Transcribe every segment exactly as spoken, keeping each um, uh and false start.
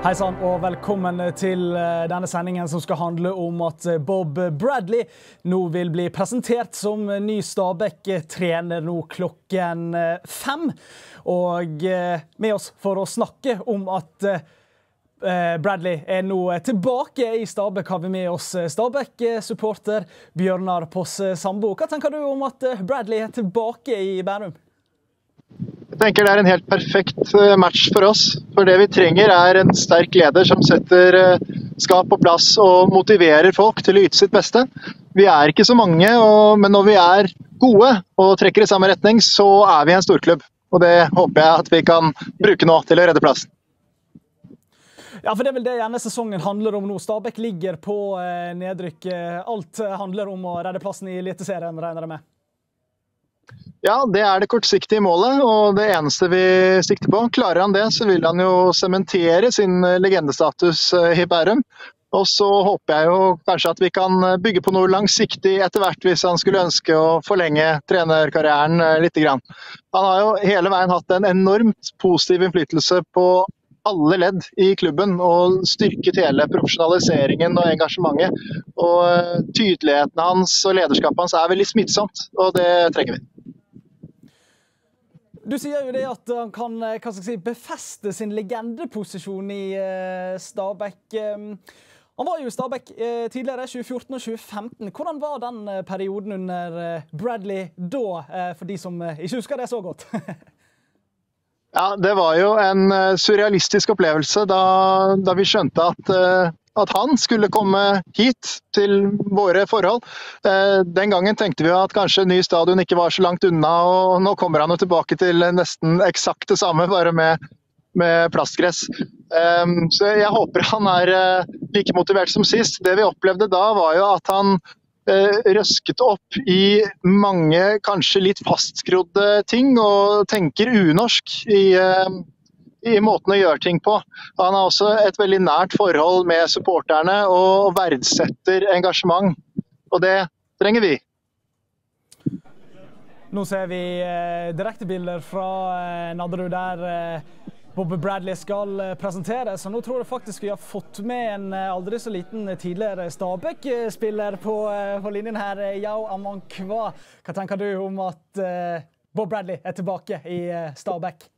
Hei sann, og velkommen til denne sendingen som skal handle om at Bob Bradley nå vil bli presentert som ny Stabæk-trener nå klokken fem. Og med oss for å snakke om at Bradley er nå tilbake i Stabæk, har vi med oss Stabæk-supporter Bjørnar Poss Sambo. Hva tenker du om at Bradley er tilbake i Bærum? Jeg tenker det er en helt perfekt match for oss, for det vi trenger er en sterk leder som setter skap på plass og motiverer folk til å yte sitt beste. Vi er ikke så mange, og, men når vi er gode og trekker i samme retning, så er vi en storklubb. Og det håper jeg at vi kan bruke nå til å redde plassen. Ja, for det er vel det denne sesongen handler om nå. Stabæk ligger på nedrykk. Alt handler om å redde plassen i Eliteserien, regner jeg med. Ja, det er det kortsiktige målet, og det eneste vi sikter på. Klarer han det, så vil han jo sementere sin legendestatus i Bærum. Og så håper jeg jo kanskje at vi kan bygge på noe langsiktig etter hvert hvis han skulle ønske å forlenge trenerkarrieren litt grann. Han har jo hele veien hatt en enormt positiv innflytelse på alle ledd i klubben og styrket hele profesjonaliseringen og engasjementet. Og tydeligheten hans og lederskapet hans er veldig smittsomt, og det trenger vi. Du sier jo det at han kan hva skal jeg si, befeste sin legendeposisjon i uh, Stabæk. Um, han var jo i Stabæk uh, tidligere, tjue fjorten og tjue femten. Hvordan var den uh, perioden under uh, Bradley da, uh, for de som uh, ikke husker det så godt? Ja, det var jo en uh, surrealistisk opplevelse da, da vi skjønte at uh, at han skulle komme hit til våre forhold. Den gangen tenkte vi at kanskje ny stadion ikke var så langt unna, og nå kommer han jo tilbake til nesten eksakt det samme, bare med, med plastgress. Så jeg håper han er like motivert som sist. Det vi opplevde da var jo at han røsket opp i mange kanskje litt fastskrodde ting, og tenker unorsk i i måten å gjøre ting på. Han har også et veldig nært forhold med supporterne og verdsetter engasjement. Og det trenger vi. Nå ser vi eh, direktebilder fra eh, Nadderud der eh, Bob Bradley skal eh, presenteres. Og nå tror jeg faktisk vi har fått med en eh, aldri så liten tidligere Stabæk-spiller på, eh, på linjen her. Yao Amankwa. Hva tenker du om at eh, Bob Bradley er tilbake i eh, Stabæk?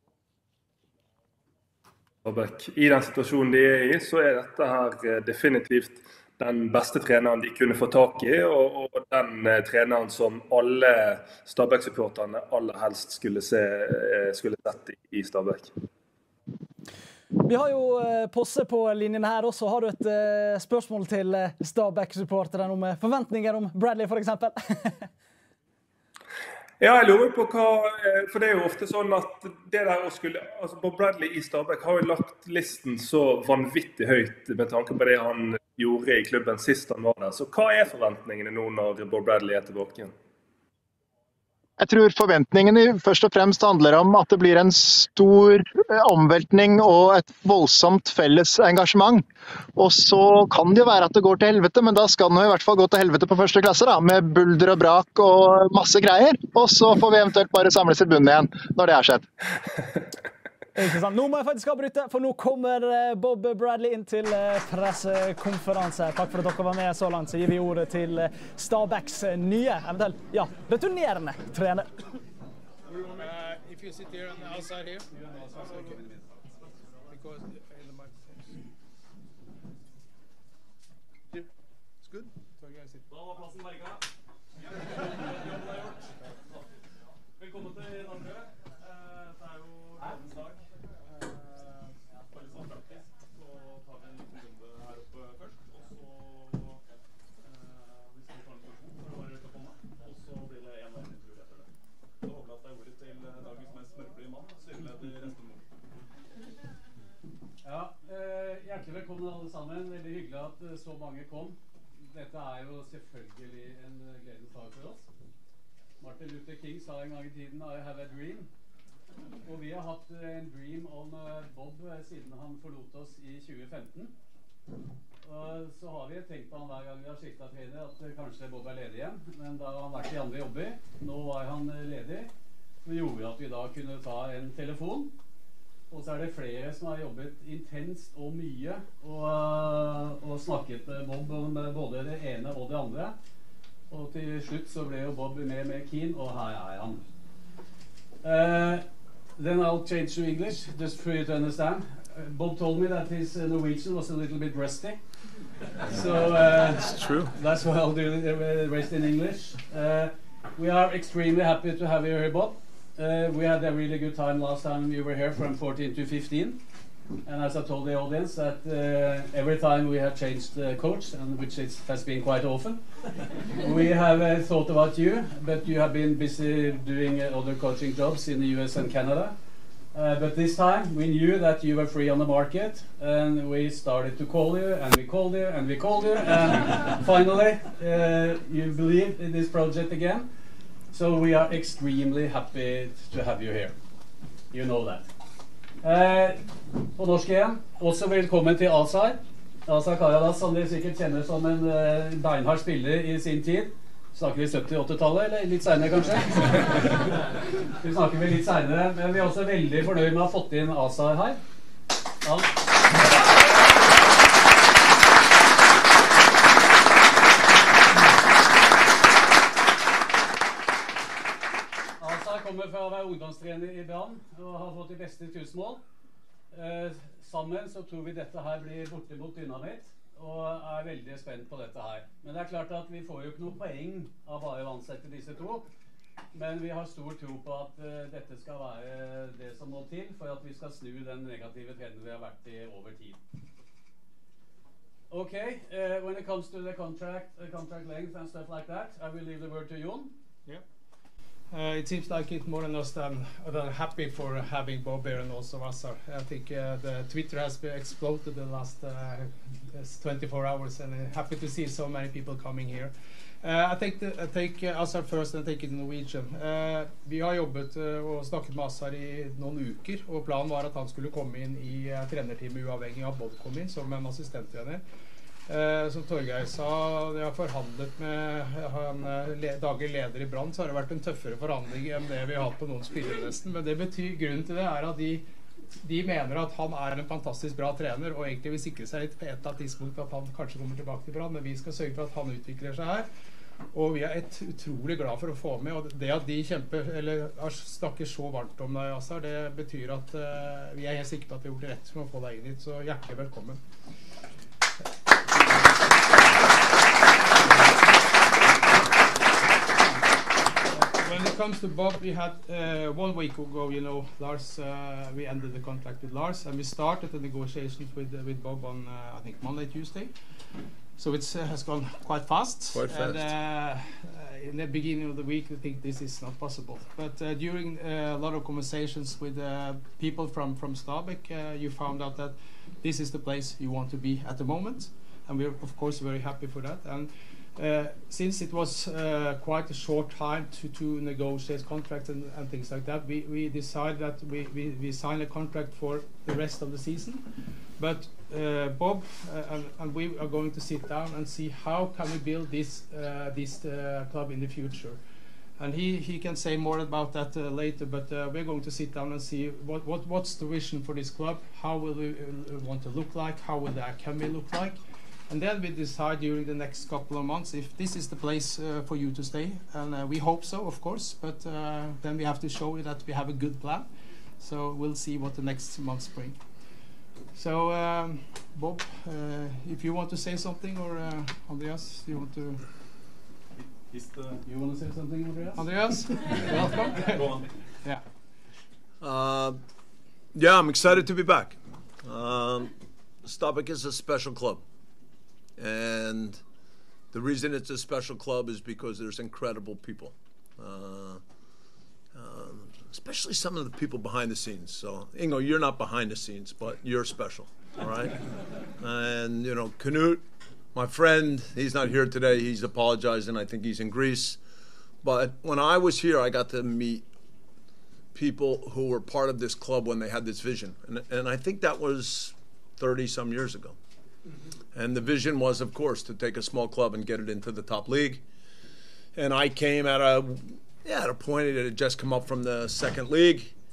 I den situasjonen de er i, så er dette her definitivt den beste treneren de kunne få tak i, og, og den eh, treneren som alle Stabæk-supporterne aller helst skulle, se, eh, skulle sett i, i Stabæk. Vi har jo eh, Posse på linjen her også. Har du et eh, spørsmål til eh, Stabæk-supporterne om eh, forventninger om Bradley for eksempel? Ja, jeg lurer på hva, for det er jo ofte sånn at det der å skulle, altså Bob Bradley i Stabæk har jo lagt listen så vanvittig høyt med tanke på det han gjorde i klubben sist han var der. Så hva er forventningene nå når Bob Bradley er tilbake igjen? Jeg tror forventningene først og fremst handler om at det blir en stor omveltning og et voldsomt felles engasjement. Og så kan det jo være at det går til helvete, men da skal det i hvert fall gå til helvete på første klasse da, med bulder og brak og masse greier. Og så får vi eventuelt bare samles i bunnen igjen når det har skjedd. Ikke sant. Nå må jeg faktisk avbryte, for nå kommer Bob Bradley inn til pressekonferanse. Takk for at dere var med så langt. Så gir vi ordet til Stabæks nye, eventuelt, ja, returnerende trener. Uh, if you sit here on the outside here, okay. Because in the microphone. Here, it's good. So you guys sit. Da var plassen berget. Velkommen til Norge. Det er jo dagens dag. Hjertelig velkommen alle sammen. Veldig hyggelig at så mange kom. Dette er jo selvfølgelig en gledens dag for oss. Martin Luther King sa en gang i tiden I have a dream. Og vi har hatt en dream om Bob siden han forlot oss i tjue femten. Og så har vi tenkt på han hver gang vi har skiftet trener at kanskje Bob er ledig igjen. Men da har han vært i andre jobber. Nå var han ledig. Det gjorde at vi da kunne ta en telefon Og så er det flere som har jobbet intenst og mye og, og snakket med Bob om både det ene og det andre. Og til slutt så ble jo Bob mer og mer keen, og her er han. Uh, then I'll change to English, just for you to understand. Uh, Bob told me that his uh, Norwegian was a little bit rusty. So uh, It's true. That's why I'll do the rest in English. Uh, we are extremely happy to have you here, Bob. Uh, we had a really good time last time you were here from fourteen to fifteen. And as I told the audience, that uh, every time we have changed the coach, and which is, has been quite often, we have uh, thought about you, but you have been busy doing uh, other coaching jobs in the U S and Canada. Uh, but this time we knew that you were free on the market, and we started to call you, and we called you, and we called you, and finally uh, you believed in this project again. So we are extremely happy to have you here. You know that. Eh, på norsk igjen, også velkommen til Azar. Azar Karadas, som dere sikkert kjenner som en eh, beinhard spiller i sin tid. Snakker vi sytti-åttitallet, eller litt senere kanskje? Vi snakker vi litt senere, men vi er også veldig fornøyd med å ha fått inn Azar her. Ja. Kommer fra å være ungdomstrener i Brann og har fått de beste tusenmål. Eh, sammen så tror vi dette her blir bortimot dynamitt, og er veldig spent på dette her. Men det er klart at vi får jo ikke noe poeng av bare å ansette disse to, men vi har stor tro på at uh, dette skal være det som må til for at vi skal snu den negative trenden vi har vært i over tid. Okay, uh, when it comes to the contract, uh, contract length and stuff like that, I will leave the word to Jon. Yeah. Uh, it seems like it's more than us than, than happy for having Bob here and also Azar. I think uh, the Twitter has been exploded the last uh, twenty-four hours, and uh, happy to see so many people coming here. Uh, I think the, I take uh, Azar first and take it in Norwegian. Uh, vi har jobbet uh, og snakket med Azar i noen uker, og planen var at han skulle komme inn i uh, trenerteamet uavhengig av Bob kom inn som en assistenttrener. Uh, som Torgeir sa, jeg har forhandlet med han uh, le daglig leder i Brann, så har det vært en tøffere forhandling enn det vi har hatt på noen spillere nesten. Men det betyr, grunnen til det er at de, de mener at han er en fantastisk bra trener, og egentlig vil sikre seg litt på et eller annet tidspunkt at han kanskje kommer tilbake til Brann, men vi skal sørge for at han utvikler seg her. Og vi er et utrolig glad for å få med, og det at de kjemper, eller snakker så varmt om deg, Azar, det betyr at uh, vi er helt sikre på at vi har gjort rett for å få deg inn hit, så hjertelig velkommen. When it comes to Bob, we had uh, one week ago, you know, Lars, uh, we ended the contract with Lars, and we started the negotiations with uh, with Bob on, uh, I think, Monday, Tuesday. So it uh, has gone quite fast. Quite fast. And, uh, uh, in the beginning of the week, we think this is not possible. But uh, during uh, a lot of conversations with uh, people from from Stabæk, uh, you found out that this is the place you want to be at the moment, and we're of course very happy for that. And Uh, since it was uh, quite a short time to, to negotiate contracts and, and things like that, we, we decided that we, we, we sign a contract for the rest of the season. But uh, Bob uh, and, and we are going to sit down and see how can we build this, uh, this uh, club in the future. And he, he can say more about that uh, later, but uh, we're going to sit down and see what, what, what's the vision for this club, how will we uh, want to look like, how will the academy look like. And then we decide during the next couple of months if this is the place uh, for you to stay. And uh, we hope so, of course, but uh, then we have to show you that we have a good plan. So we'll see what the next months bring. So, um, Bob, uh, if you want to say something, or uh, Andreas, you want to... Is the you want to say something, Andreas? Andreas, welcome. Go on. Yeah. Uh, yeah, I'm excited to be back. Um, Stabæk is a special club. And the reason it's a special club is because there's incredible people, uh, uh, especially some of the people behind the scenes. So, Ingo, you're not behind the scenes, but you're special, all right? And, you know, Knut, my friend, he's not here today. He's apologizing. I think he's in Greece. But when I was here, I got to meet people who were part of this club when they had this vision. And, and I think that was thirty-some years ago. And the vision was, of course, to take a small club and get it into the top league. And I came at a, yeah, at a point it had just come up from the second league.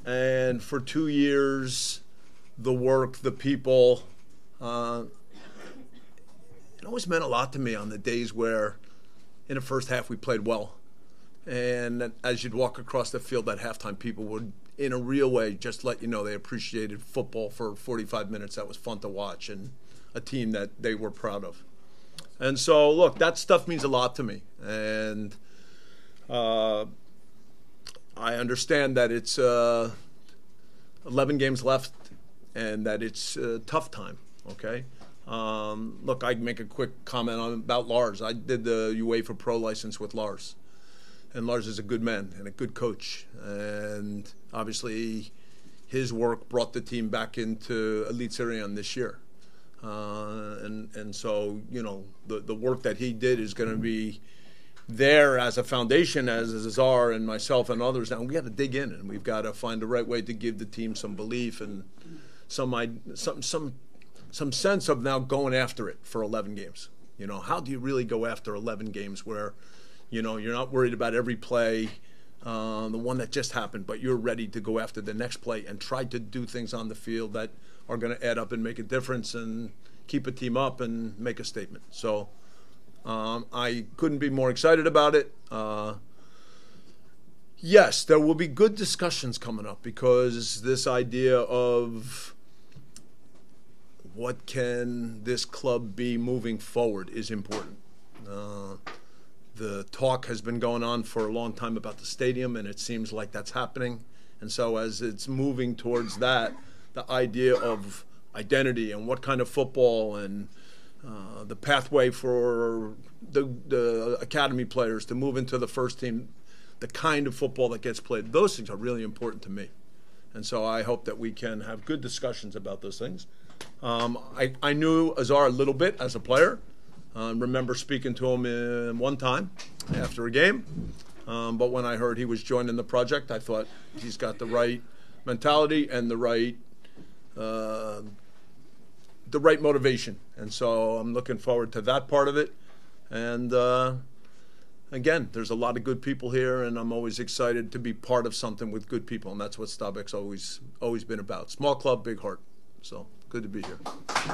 And for two years, the work, the people, uh, it always meant a lot to me on the days where in the first half we played well. And as you'd walk across the field at halftime, people would, in a real way, just let you know they appreciated football for forty-five minutes. That was fun to watch, and a team that they were proud of. And so, look, that stuff means a lot to me. And uh, I understand that it's uh, eleven games left and that it's a tough time, okay? Um, look, I'd make a quick comment on about Lars. I did the UEFA Pro license with Lars. And Lars is a good man and a good coach. And obviously his work brought the team back into Eliteserien this year. Uh, and, and so, you know, the, the work that he did is going to be there as a foundation, as Azar and myself and others. Now, we got to dig in, and we've got to find the right way to give the team some belief and some some some some sense of now going after it for eleven games. You know, how do you really go after eleven games where, you know, you're not worried about every play, uh, the one that just happened, but you're ready to go after the next play and try to do things on the field that are going to add up and make a difference and keep a team up and make a statement. So um, I couldn't be more excited about it. Uh, yes, there will be good discussions coming up because this idea of what can this club be moving forward is important. Uh, the talk has been going on for a long time about the stadium, and it seems like that's happening. And so as it's moving towards that, the idea of identity and what kind of football and uh, the pathway for the, the academy players to move into the first team, the kind of football that gets played, those things are really important to me. And so I hope that we can have good discussions about those things. Um, I, I knew Azar a little bit as a player. I uh, remember speaking to him in one time after a game. Um, but when I heard he was joining the project, I thought he's got the right mentality and the right uh, the right motivation. And so I'm looking forward to that part of it. And uh, again, there's a lot of good people here, and I'm always excited to be part of something with good people. And that's what Stabæk's always always been about. Small club, big heart. So good to be here.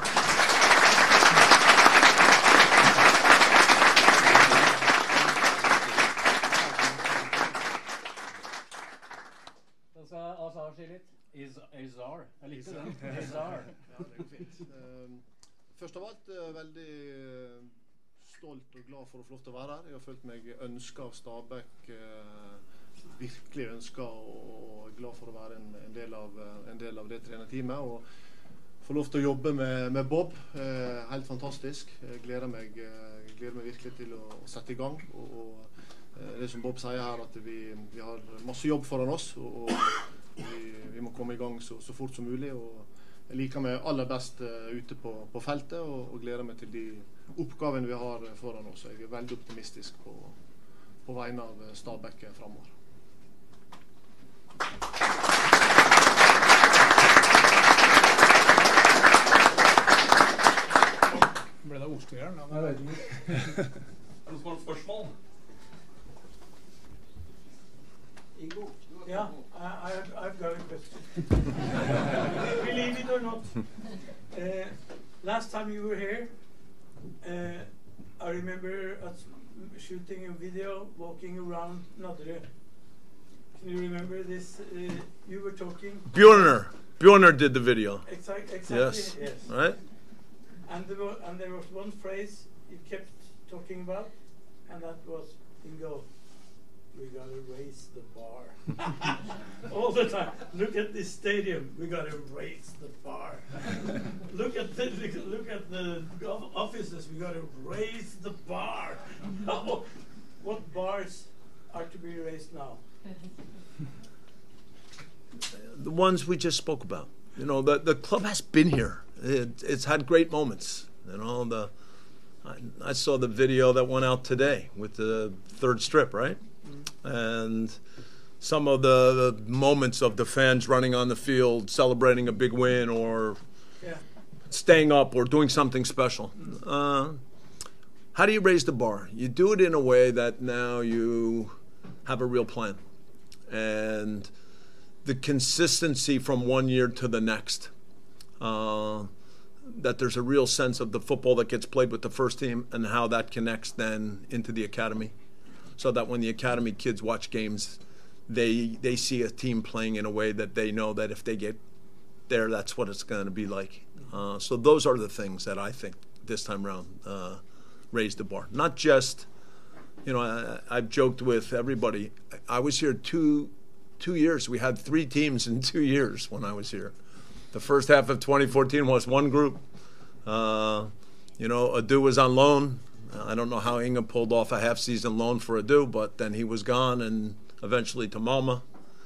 Azar sier litt. Is, Azar. Jeg likte den. Azar. Ja, det går fint. Um, først av alt uh, veldig uh, stolt og glad for å få lov til å være her. Jeg har følt meg ønsket av Stabæk, uh, virkelig ønsket, og glad for å være en, en, del, av, uh, en del av det trenerteamet. Og få lov til å jobbe med, med Bob. Uh, helt fantastisk. Jeg gleder meg, uh, gleder meg virkelig til å, å sette i gang. Og, og uh, det som Bob sier her, at vi, vi har masse jobb foran oss. og, og Vi, vi må komme i gang så, så fort som mulig, og jeg liker meg aller best uh, ute på, på feltet og, og gleder meg til de oppgavene vi har foran oss. Jeg er veldig optimistisk på, på vegne av Stabæk fremover. Ble det ordstyreren? Jeg vet ikke. Er det noen spørsmål? Ingo? Yeah, I, I've, I've got a question. Believe it or not, uh, last time you were here, uh, I remember us shooting a video walking around Nadderud. Can you remember this? Uh, you were talking. Bjorner. Bjorner did the video. Exact, exactly. Yes. Yes. Right? And there, were, and there was one phrase you kept talking about, and that was Ingo. We gotta raise the bar. All the time. Look at this stadium. We gotta raise the bar. look at the look at the offices. We gotta raise the bar. What bars are to be raised now? The ones we just spoke about. You know, the the club has been here. It, it's had great moments. You know, the I, I saw the video that went out today with the third strip, right? And some of the, the moments of the fans running on the field, celebrating a big win, or yeah. staying up, or doing something special. Uh, how do you raise the bar? You do it in a way that now you have a real plan. And the consistency from one year to the next. Uh, that there's a real sense of the football that gets played with the first team and how that connects then into the academy. So that when the academy kids watch games, they they see a team playing in a way that they know that if they get there, that's what it's going to be like. Uh, so those are the things that I think this time around uh, raised the bar. Not just, you know, I, I've joked with everybody. I was here two two years. We had three teams in two years when I was here. The first half of twenty fourteen was one group. Uh, you know, Adu was on loan. I don't know how Inga pulled off a half-season loan for Adu, but then he was gone and eventually to Malmö.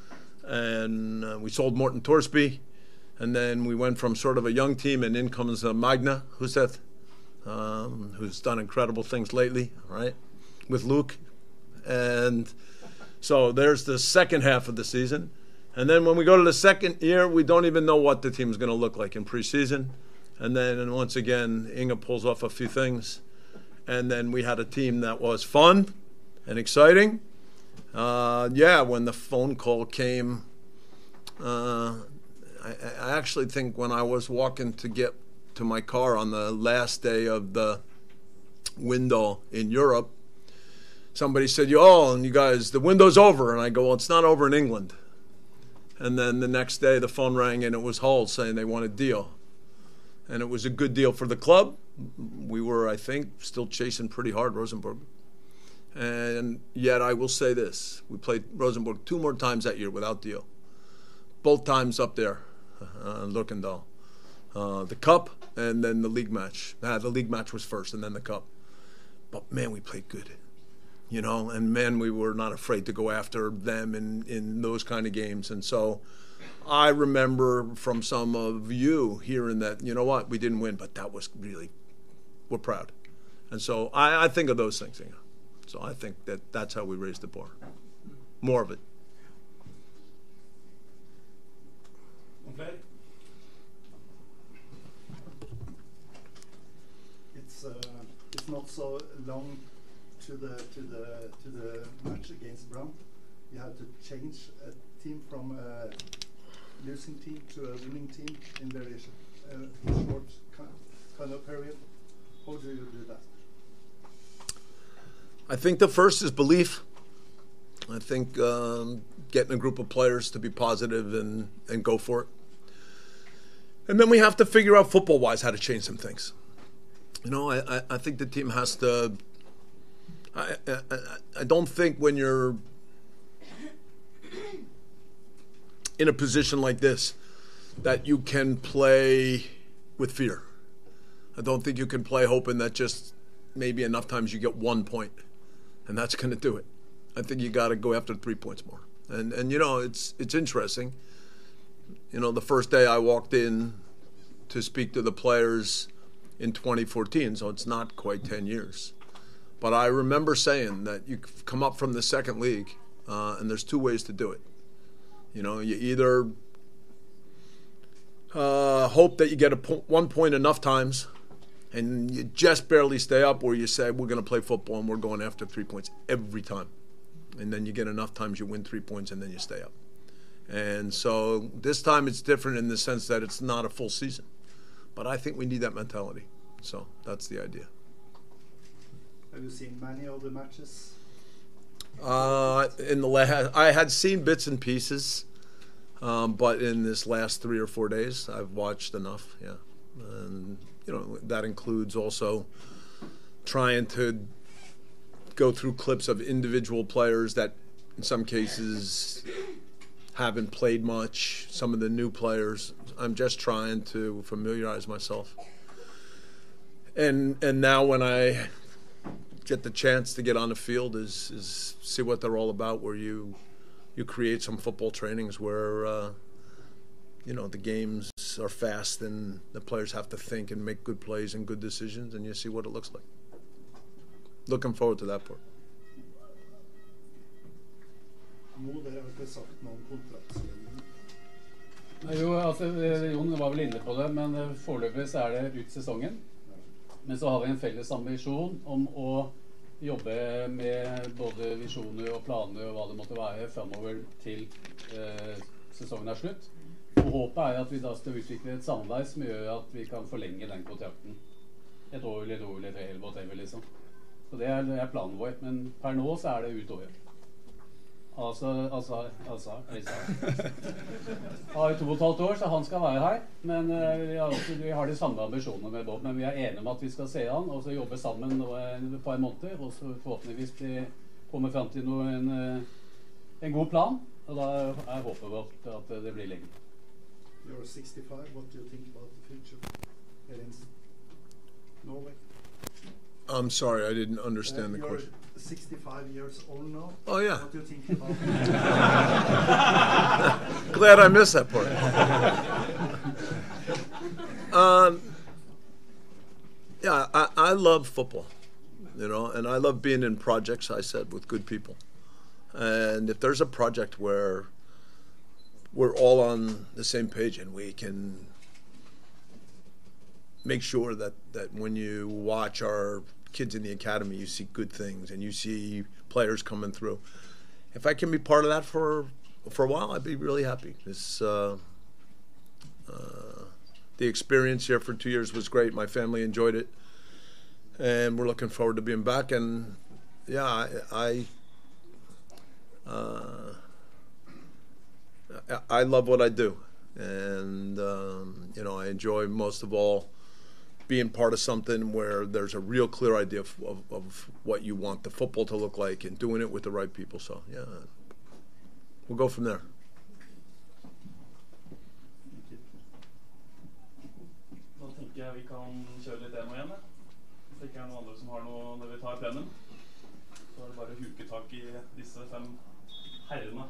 And uh, we sold Morten Torsby. And then we went from sort of a young team, and in comes uh, Magna Huseth, um, who's done incredible things lately, right, with Luke. And so there's the second half of the season. And then when we go to the second year, we don't even know what the team's going to look like in preseason. And then and once again, Inga pulls off a few things. And then we had a team that was fun and exciting. Uh, yeah, when the phone call came, uh, I, I actually think when I was walking to get to my car on the last day of the window in Europe, somebody said, "Oh, and you guys, the window's over." And I go, "Well, it's not over in England." And then the next day the phone rang and it was Hull saying they want a deal. And it was a good deal for the club. We were, I think, still chasing pretty hard Rosenborg. And yet I will say this. We played Rosenborg two more times that year without deal. Both times up there, uh, Lerkendal. Uh, the cup and then the league match. Uh, the league match was first and then the cup. But, man, we played good. You know, and man, we were not afraid to go after them in, in those kind of games. And so I remember from some of you hearing that, you know what, we didn't win, but that was really, we're proud. And so I, I think of those things. You know. So I think that that's how we raised the bar. More of it. Okay. It's uh, it's not so long to the to the to the match against Brown. You had to change a team from a losing team to a winning team in very uh, short kind of period. How do you do that? I think the first is belief. I think um, getting a group of players to be positive and, and go for it. And then we have to figure out football-wise how to change some things. You know, I, I, I think the team has to... I, I, I don't think when you're in a position like this that you can play with fear. I don't think you can play hoping that just maybe enough times you get one point and that's going to do it. I think you got to go after three points more. And and you know, it's it's interesting. You know, the first day I walked in to speak to the players in twenty fourteen, so it's not quite ten years. But I remember saying that you come up from the second league, uh, and there's two ways to do it. You know, you either uh, hope that you get a po- one point enough times, and you just barely stay up, or you say, we're going to play football and we're going after three points every time. And then you get enough times, you win three points, and then you stay up. And so this time it's different in the sense that it's not a full season. But I think we need that mentality. So that's the idea. Have you seen many of the matches? Uh, in the la- I had seen bits and pieces, um, but in this last three or four days, I've watched enough. Yeah, and you know that includes also trying to go through clips of individual players that, in some cases, haven't played much. Some of the new players. I'm just trying to familiarize myself. And and now when I get the chance to get on the field is is see what they're all about, where you you create some football trainings where uh, you know the games are fast and the players have to think and make good plays and good decisions, and you see what it looks like. Looking forward to that part. Jo, altså, Jon var vel inne på det, men foreløpig så er det ut sesongen. Men så har vi en felles ambisjon om å jobbe med både visjoner og planer og hva det måtte være fremover til eh, sesongen er slutt. Og håpet er at vi da skal utvikle et samarbeid som gjør at vi kan forlenge den kontrakten. Et år eller et år eller tre eller whatever liksom. Så det er, det er planen vår, men per nå så er det utover. Altså, altså, altså, altså. Han har to og et halvt år, så han skal være her. Men uh, vi, har også, vi har de samme ambisjonene med Bob, men vi er enige om at vi skal se han, og så jobbe sammen nå et par måneder, og så forhåpentligvis bli, komme frem til noe, en, en god plan, og da er håpet vårt at det blir lenge. You're sixty-five, what do you think about the future in Norway? I'm sorry, I didn't understand uh, the question. sixty-five years old now. Oh, yeah. What do you think about Glad I missed that part. um, yeah, I, I love football, you know, and I love being in projects, I said, with good people. And if there's a project where we're all on the same page and we can make sure that, that when you watch our kids in the academy, you see good things and you see players coming through. If I can be part of that for for a while, I'd be really happy. This, uh, uh, the experience here for two years was great. My family enjoyed it, and we're looking forward to being back. And yeah, I I, uh, I love what I do, and um, you know, I enjoy most of all being part of something where there's a real clear idea of, of, of what you want the football to look like and doing it with the right people. So, yeah, we'll go from there. Da tenker jeg vi kan kjøre litt demo igjen. Hvis det ikke er noen andre som har noe når vi tar plenum, så er det bare å huke tak i disse fem herrene.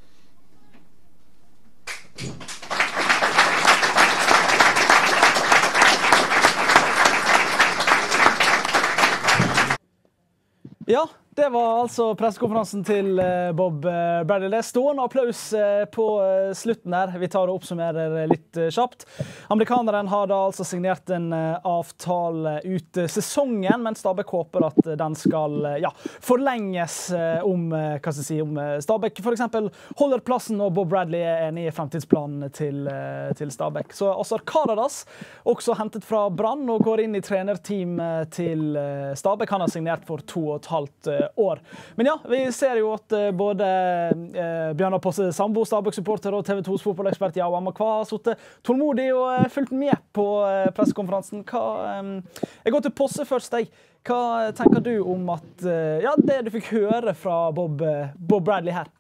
Ja, det var altså pressekonferansen til Bob Bradley. Det er stående applaus på slutten her. Vi tar og oppsummerer litt kjapt. Amerikaneren har da altså signert en avtale ut sesongen, men Stabæk håper at den skal ja, forlenges om, hva skal jeg si, om Stabæk for eksempel holder plassen og Bob Bradley er enig i fremtidsplanen til, til Stabæk. Så Oscar Karadas, også hentet fra Brann og går inn i trenerteam til Stabæk. Han har signert for to og et halvt år. Men ja, vi ser jo at både eh, Bjørnar Posse Sambo, Stabæk-supporter og T V to's fotballekspert Yao Amakwa har suttet tålmodig og eh, fulgt med på eh, pressekonferansen. Hva, eh, jeg går til Posse først, deg. Hva tenker du om at, eh, ja, det du fikk høre fra Bob, eh, Bob Bradley her?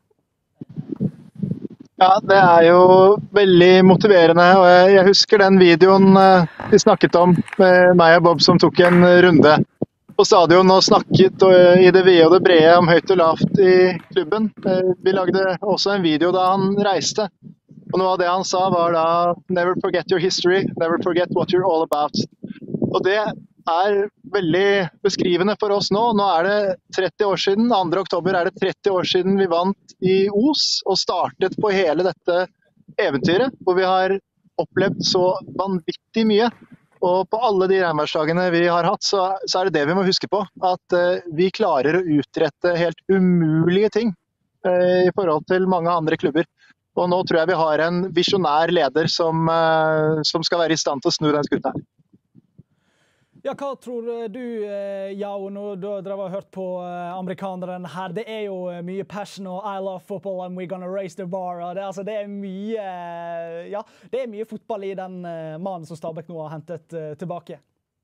Ja, det er jo veldig motiverende, og jeg, jeg husker den videoen eh, vi snakket om med meg og Bob som tok en runde på stadion og snakket i det vide og det brede om høyt og lavt i klubben. Vi lagde også en video da han reiste. Og noe av det han sa var da «Never forget your history, never forget what you're all about». Og det er veldig beskrivende for oss nå. Nå er det tretti år siden, andre oktober er det tretti år siden vi vant i Os og startet på hele dette eventyret, hvor vi har opplevd så vanvittig mye. Og på alle de regnværsdagene vi har hatt, så, så er det det vi må huske på. At uh, vi klarer å utrette helt umulige ting uh, i forhold til mange andre klubber. Og nå tror jeg vi har en visjonær leder som, uh, som skal være i stand til å snu den skuta her. Ja, hva tror du, Yao, når du har hørt på amerikaneren her? Det er jo mye passion og I love football and we're gonna raise the bar. Det, altså, det er mye, ja, det er mye fotball i den mannen som Stabæk nå har hentet tilbake.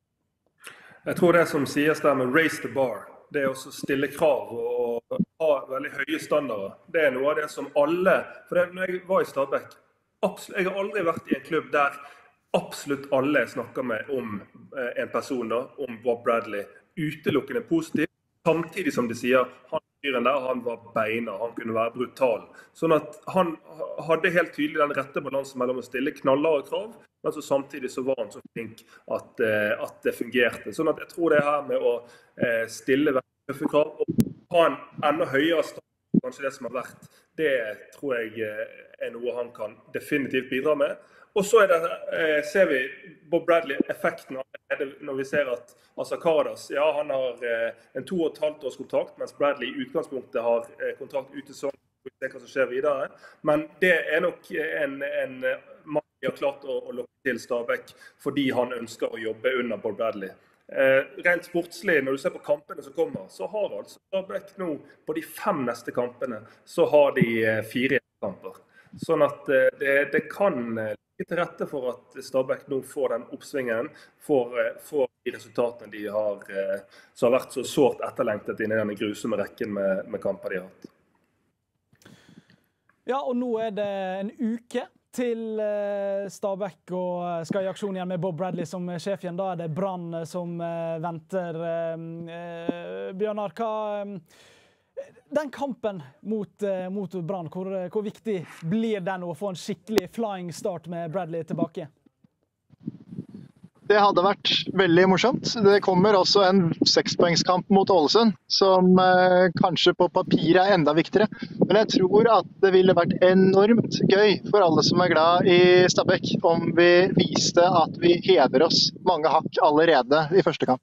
Jeg tror det som sies der med raise the bar, det er også stille krav og ha veldig høye standarder. Det er noe av det som alle, for det, når jeg var i Stabæk, absolutt, jeg har aldri vært i en klubb der absolutt alle snakker med om en person da, om Bob Bradley, utelukkende positivt, samtidig som de sier, han fyren der, han var beina, han kunne være brutal. Sånn at han hadde helt tydelig den rette balansen mellom å stille knallere krav, men så samtidig så var han så flink at, at det fungerte. Sånn at jeg tror det her med å stille veldig tøffe krav, og ha en enda høyere stand, kanskje det som har vært, det tror jeg er noe han kan definitivt bidra med. Og så er det, eh, ser vi Bob Bradley-effekten når vi ser at Oscar Karadas, ja, han har eh, en to og et halvt års kontrakt, mens Bradley i utgangspunktet har eh, kontrakt ut i sånn. vi ser hva som skjer videre. Men det er nok en, en mann vi har klart å, å lokke til Stabæk fordi han ønsker å jobbe under Bob Bradley. Eh, rent sportslig, når du ser på kampene som kommer, så har altså Stabæk nå på de fem neste kampene, så har de fire kamper. Sånn at eh, det, det kan ligge til rette for at Stabæk nå får den oppsvingen, får, får de resultatene de har, eh, som har vært så sårt etterlengtet inn i denne grusomme rekken med, med kamper de har hatt. Ja, og nå er det en uke til Stabæk og skal i aksjon igjen med Bob Bradley som sjef igjen. Da er det Brann som venter. Bjørnar, hva den kampen mot, mot Brann, hvor, hvor viktig blir den å få en skikkelig flying start med Bradley tilbake? Det hadde vært veldig morsomt. Det kommer også en sekspoengskamp mot Ålesund, som eh, kanskje på papir er enda viktigere. Men jeg tror at det ville vært enormt gøy for alle som er glad i Stabæk, om vi viste at vi hever oss mange hakk allerede i første kamp.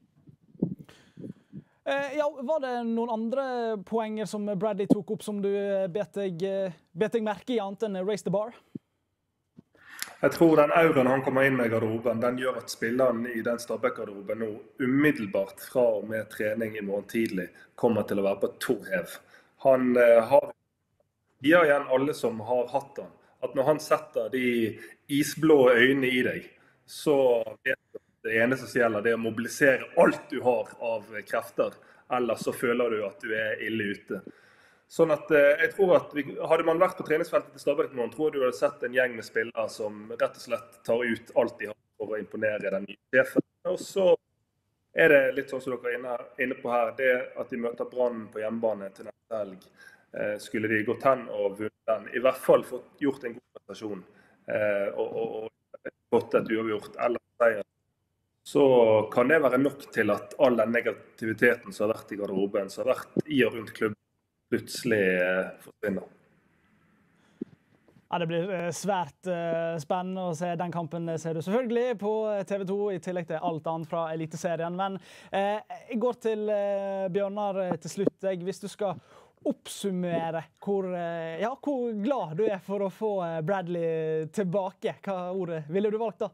Eh, ja, var det noen andre poenger som Bradley tok opp som du bet deg, bet deg merke i annet enn raise the bar? Jeg tror den auren han kommer inn med i garderoben, den gjør at spilleren i den Stabæk-garderoben nå umiddelbart fra og med trening i morgen tidlig kommer til å være på torhev. Han eh, har ja, igjen alle som har hatt han, at når han setter de isblå øynene i deg, så vet du at det eneste som gjelder det er å mobilisere alt du har av krefter, ellers så føler du at du er ille ute. Sånn at jeg tror at vi, hadde man vært på treningsfeltet til Stabæk nå, tror jeg du hadde sett en gjeng med spillere som rett og slett tar ut alt de har for å imponere den nye sjefen. Og så er det litt sånn som dere er inne, inne på her, det at de møter Brann på hjemmebane til neste helg. Eh, skulle de gått hen og vunnet den, i hvert fall fått gjort en god prestasjon eh, og, og, og fått et uavgjort eller seier, så kan det være nok til at all den negativiteten som har vært i garderoben, som har vært i og rundt klubben, plutselig forsvinner. Ja, det blir svært spennende å se den kampen. Ser du selvfølgelig på T V to, i tillegg til alt annet fra Eliteserien. Men eh, jeg går til eh, Bjørnar til slutt. Hvis du skal oppsummere hvor, eh, ja, hvor glad du er for å få Bradley tilbake, hva ordet ville du valgt da?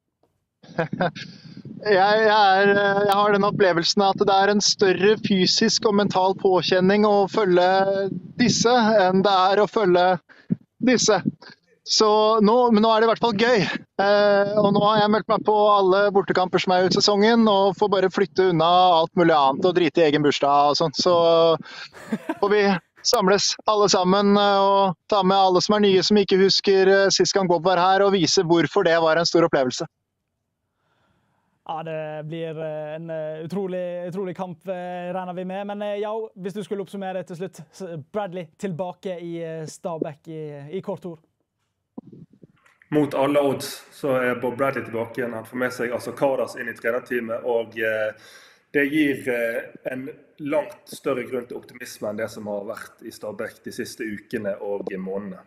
Jeg, jeg, er, jeg har den opplevelsen at det er en større fysisk og mental påkjenning å følge disse enn det er å følge disse. Så nå, men nå er det i hvert fall gøy. Eh, og nå har jeg meldt meg på alle bortekamper som er ut sesongen, og får bare flytte unna alt mulig annet og drite i egen bursdag og sånt. Så får vi samles alle sammen og ta med alle som er nye som ikke husker sist gang Bob var her, og vise hvorfor det var en stor opplevelse. Ja, det blir en utrolig, utrolig kamp, regner vi med. Men ja, hvis du skulle oppsummere til slutt, Bradley tilbake i Stabæk i, i kort ord. Mot alle odds så er Bob Bradley tilbake igjen. Han får med seg altså Kardas inn i trenerteamet, og eh, det gir eh, en langt større grunn til optimisme enn det som har vært i Stabæk de siste ukene og månedene.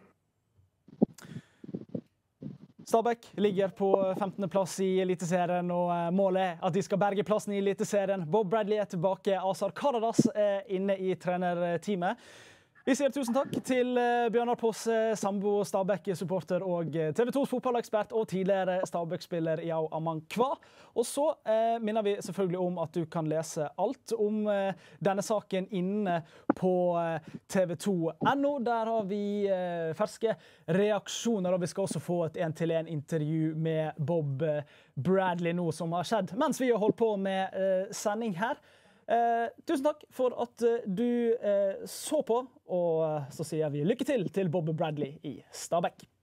Stabæk ligger på femtende plass i Eliteserien, og målet er at de skal berge plassen i Eliteserien. Bob Bradley er tilbake, Azar Karadas er inne i trenerteamet. Vi sier tusen takk til Bjørnar Poss, Sambo Stabæk-supporter og T V tos fotballekspert og tidligere Stabæk-spiller Yao Amankwa. Og så eh, minner vi selvfølgelig om at du kan lese alt om eh, denne saken inne på eh, T V to punktum no. Der har vi eh, ferske reaksjoner, og vi skal også få et en-til-en-intervju med Bob Bradley nå, som har skjedd mens vi har holdt på med eh, sending her. Eh, tusen takk for at eh, du eh, så på, og så sier vi lykke til til Bob Bradley i Stabæk.